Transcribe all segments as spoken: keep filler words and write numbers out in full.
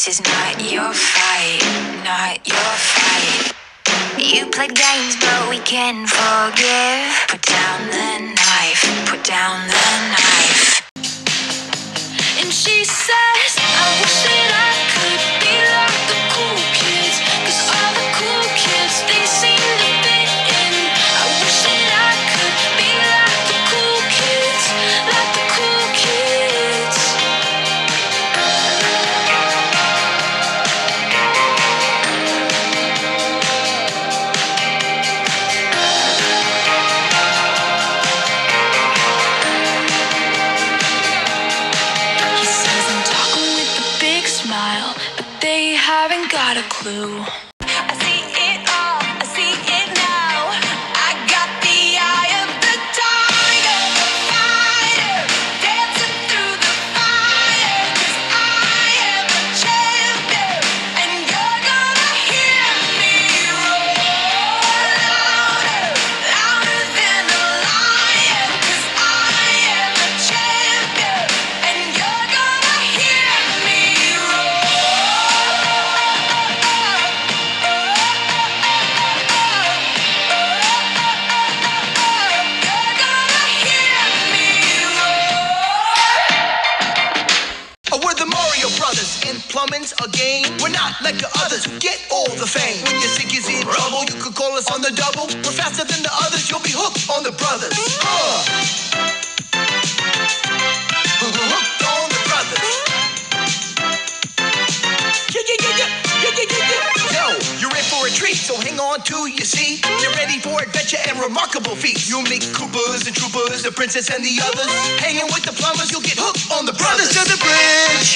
This is not your fight, not your fight. You played games, but we can forgive. Put down the knife, put down the knife. And she says, I wish that I could be like the cool kids, 'cause all the cool kids, they seem to fit in. I wish that I could be like the cool kids, like the cool kids. Haven't got a clue. I see it all, I see it now. I got the eye of the tiger, the fighter, dancing through the fire. 'Cause I am a champion, and you're gonna hear me roar louder, louder than a lion. 'Cause I am a champion, and you're gonna hear me roar. We're the Mario Brothers, and plumbing's a game. We're not like the others who get all the fame. When your sink is in trouble, you could call us on the double. We're faster than the others, you'll be hooked on the brothers. Uh. Hooked on the brothers. Yeah, yeah, yeah, yeah, yeah, yeah, yeah, yeah. Yo, you're in for a treat, so hang on to your seat. You're ready for adventure and remarkable feats. You'll meet Koopas and Troopers, the princess and the others. Hanging with the plumbers, you'll get hooked on the brothers to the bridge.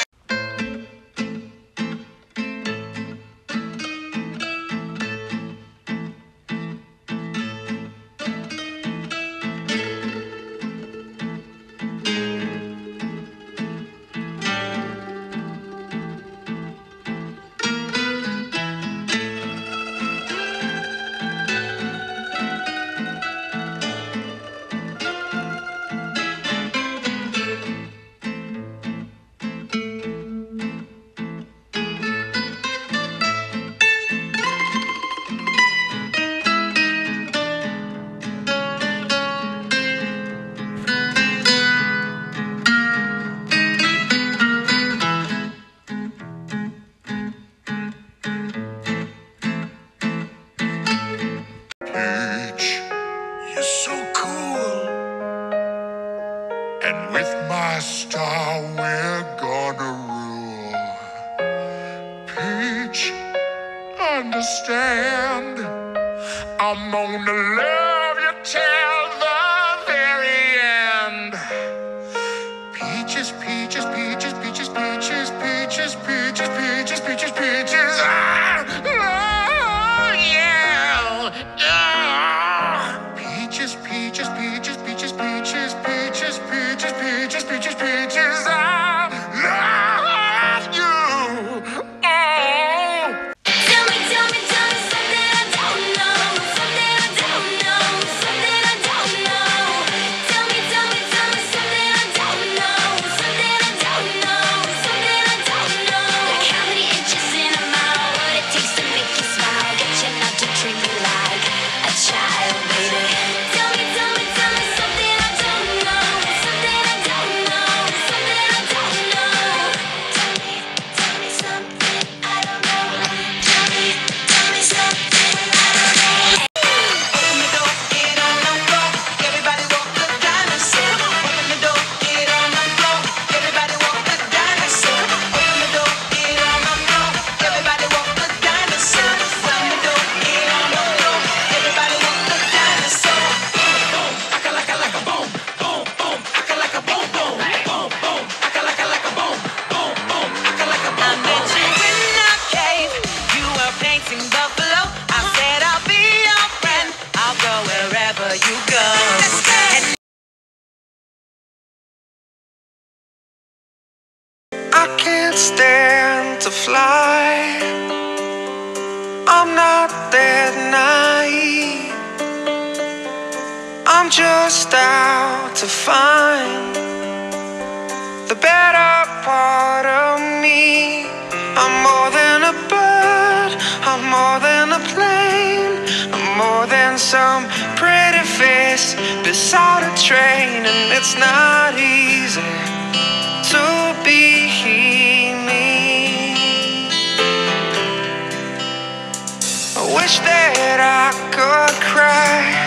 Understand, I'm gonna love you till the very end. Peaches, peaches, peaches, peaches, peaches, peaches, peaches, peaches, peaches, peaches. Ah, oh, yeah, yeah. Peaches, peaches, peaches, peaches, peaches, peaches, peaches, peaches, peaches, peaches. I love you. Stand to fly. I'm not that naive. I'm just out to find the better part of me. I'm more than a bird, I'm more than a plane, I'm more than some pretty face beside a train. And it's not easy to be me. I wish that I could cry